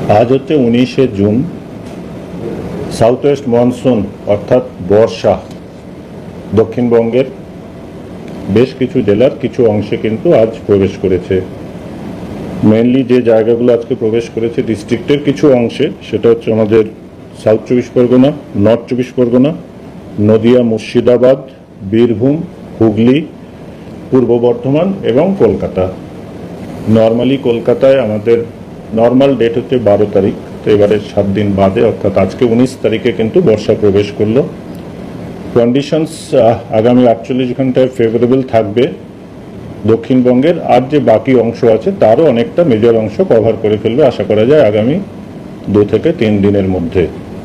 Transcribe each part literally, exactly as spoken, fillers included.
आज হচ্ছে উনিশে জুন। সাউথ ওয়েস্ট মনসুন অর্থাৎ বর্ষা দক্ষিণবঙ্গের বেশ কিছু জেলার কিছু অংশে কিন্তু আজ প্রবেশ করেছে। মেইনলি যে জায়গাগুলো আজকে প্রবেশ করেছে ডিস্ট্রিক্টের কিছু অংশে, সেটা হচ্ছে আমাদের সাউথ চব্বিশ পরগনা, নর্থ চব্বিশ পরগনা, নদিয়া, মুর্শিদাবাদ, বীরভূম, হুগলি, পূর্ব বর্ধমান এবং কলকাতা। নর্মালি কলকাতায় আমাদের নর্মাল ডেট হচ্ছে বারো তারিখ, তো এবারে সাত দিন বাদে অর্থাৎ আজকে উনিশ তারিখে কিন্তু বর্ষা প্রবেশ করলো। কন্ডিশনস আগামী আটচল্লিশ ঘন্টায় ফেভারেবল থাকবে। দক্ষিণবঙ্গের আর যে বাকি অংশ আছে তারও অনেকটা মেজর অংশ কভার করে ফেলবে আশা করা যায় আগামী দু থেকে তিন দিনের মধ্যে।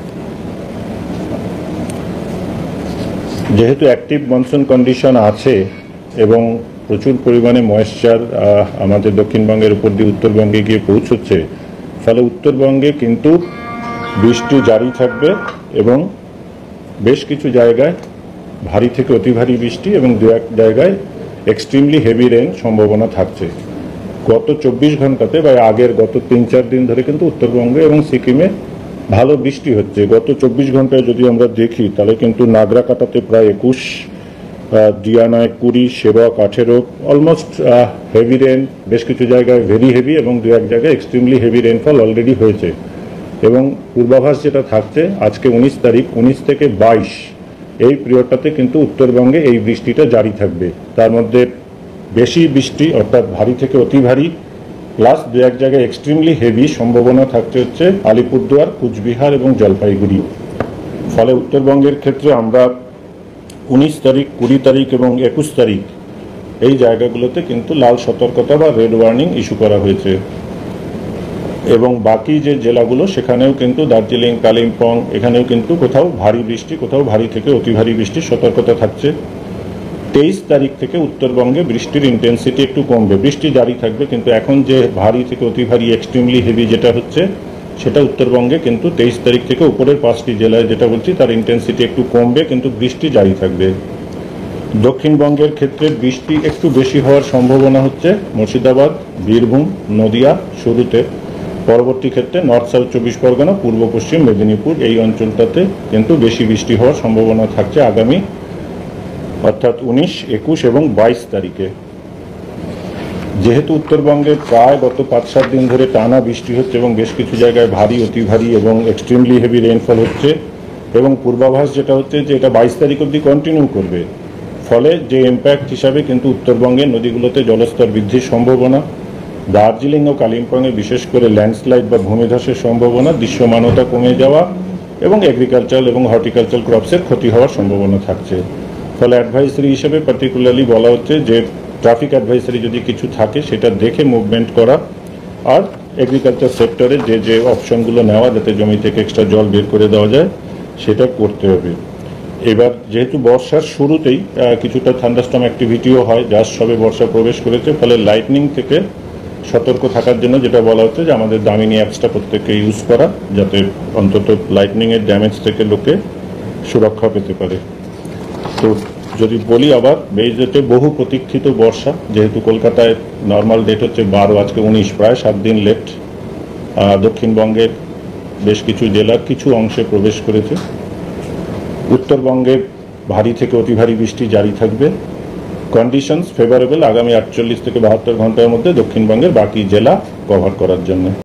যেহেতু অ্যাক্টিভ মনসুন কন্ডিশন আছে এবং প্রচুর পরিমাণে ময়েশ্চার আমাদের দক্ষিণবঙ্গের উপর দিয়ে উত্তরবঙ্গে গিয়ে পৌঁছচ্ছে, ফলে উত্তরবঙ্গে কিন্তু বৃষ্টি জারি থাকবে এবং বেশ কিছু জায়গায় ভারী থেকে অতি ভারী বৃষ্টি এবং দু এক জায়গায় এক্সট্রিমলি হেভি রেন সম্ভাবনা থাকছে। গত চব্বিশ ঘন্টাতে বা আগের গত তিন চার দিন ধরে কিন্তু উত্তরবঙ্গে এবং সিকিমে ভালো বৃষ্টি হচ্ছে। গত চব্বিশ ঘন্টায় যদি আমরা দেখি তাহলে কিন্তু নাগরাকাটাতে প্রায় একুশ, ডিয়ানায় কুড়ি, সেবক আঠেরো, অলমোস্ট হেভি রেন, বেশ কিছু জায়গায় ভেরি হেভি এবং দু এক জায়গায় এক্সট্রিমলি হেভি রেনফল অলরেডি হয়েছে। এবং পূর্বাভাস যেটা থাকছে আজকে উনিশ তারিখ, উনিশ থেকে বাইশ এই পিরিয়ডটাতে কিন্তু উত্তরবঙ্গে এই বৃষ্টিটা জারি থাকবে। তার মধ্যে বেশি বৃষ্টি অর্থাৎ ভারী থেকে অতি ভারী প্লাস দু এক জায়গায় এক্সট্রিমলি হেভি সম্ভাবনা থাকতে হচ্ছে আলিপুরদুয়ার, কুচবিহার এবং জলপাইগুড়ি। ফলে উত্তরবঙ্গের ক্ষেত্রে আমরা উনিশ তারিখ, কুড়ি তারিখ এবং একুশ তারিখ এই জায়গাগুলোতে কিন্তু লাল সতর্কতা বা রেড ওয়ার্নিং ইস্যু করা হয়েছে। এবং বাকি যে জেলাগুলো সেখানেও কিন্তু দার্জিলিং, কালিম্পং এখানেও কিন্তু কোথাও ভারী বৃষ্টি, কোথাও ভারী থেকে অতি ভারী বৃষ্টির সতর্কতা থাকছে। তেইশ তারিখ থেকে উত্তরবঙ্গে বৃষ্টির ইন্টেন্সিটি একটু কমবে, বৃষ্টি জারি থাকবে কিন্তু এখন যে ভারী থেকে অতি ভারী এক্সট্রিমলি হেভি যেটা হচ্ছে সেটা উত্তরবঙ্গে কিন্তু তেইশ তারিখ থেকে উপরের পাঁচটি জেলায় যেটা বলছি তার ইন্টেন্সিটি একটু কমবে কিন্তু বৃষ্টি জারি থাকবে। দক্ষিণবঙ্গের ক্ষেত্রে বৃষ্টি একটু বেশি হওয়ার সম্ভাবনা হচ্ছে মুর্শিদাবাদ, বীরভূম, নদিয়া শুরুতে, পরবর্তী ক্ষেত্রে নর্থ সাউথ চব্বিশ পরগনা, পূর্ব পশ্চিম মেদিনীপুর এই অঞ্চলটাতে কিন্তু বেশি বৃষ্টি হওয়ার সম্ভাবনা থাকছে আগামী অর্থাৎ উনিশ, একুশ এবং বাইশ তারিখে। যেহেতু উত্তরবঙ্গে প্রায় গত পাঁচ সাত দিন ধরে টানা বৃষ্টি হচ্ছে এবং বেশ কিছু জায়গায় ভারী, অতি ভারী এবং এক্সট্রিমলি হেভি রেইনফল হচ্ছে এবং পূর্বাভাস যেটা হচ্ছে যে এটা বাইশ তারিখ অবধি কন্টিনিউ করবে, ফলে যে ইম্প্যাক্ট হিসাবে কিন্তু উত্তরবঙ্গের নদীগুলোতে জলস্তর বৃদ্ধির সম্ভাবনা, দার্জিলিং ও কালিম্পংয়ে বিশেষ করে ল্যান্ডস্লাইড বা ভূমিধসের সম্ভাবনা, দৃশ্যমানতা কমে যাওয়া এবং এগ্রিকালচার এবং হর্টিকালচার ক্রপসের ক্ষতি হওয়ার সম্ভাবনা থাকছে। ফলে অ্যাডভাইসারি হিসেবে পার্টিকুলারলি বলা হচ্ছে যে ট্রাফিক অ্যাডভাইসারি যদি কিছু থাকে সেটা দেখে মুভমেন্ট করা, আর এগ্রিকালচার সেক্টরে যে যে অপশনগুলো নেওয়া যাতে জমি থেকে এক্সট্রা জল বের করে দেওয়া যায় সেটা করতে হবে। এবার যেহেতু বর্ষার শুরুতেই কিছুটা থান্ডারস্টর্ম অ্যাক্টিভিটিও হয়, জাস্ট সবে বর্ষা প্রবেশ করেছে, ফলে লাইটনিং থেকে সতর্ক থাকার জন্য যেটা বলা হচ্ছে যে আমাদের দামিনী অ্যাপসটা প্রত্যেককে ইউজ করা, যাতে অন্তত লাইটনিংয়ের ড্যামেজ থেকে লোকে সুরক্ষা পেতে পারে। তো যদি বলি আবার এই যেতে বহু প্রতীক্ষিত বর্ষা, যেহেতু কলকাতায় নর্মাল ডেট হচ্ছে বারো, আজকে উনিশ, প্রায় সাত দিন লেট। দক্ষিণবঙ্গের বেশ কিছু জেলার কিছু অংশে প্রবেশ করেছে। উত্তরবঙ্গে ভারী থেকে অতি ভারী বৃষ্টি জারি থাকবে। কন্ডিশনস ফেভারেবল আগামী আটচল্লিশ থেকে বাহাত্তর ঘন্টার মধ্যে দক্ষিণবঙ্গের বাকি জেলা কভার করার জন্য।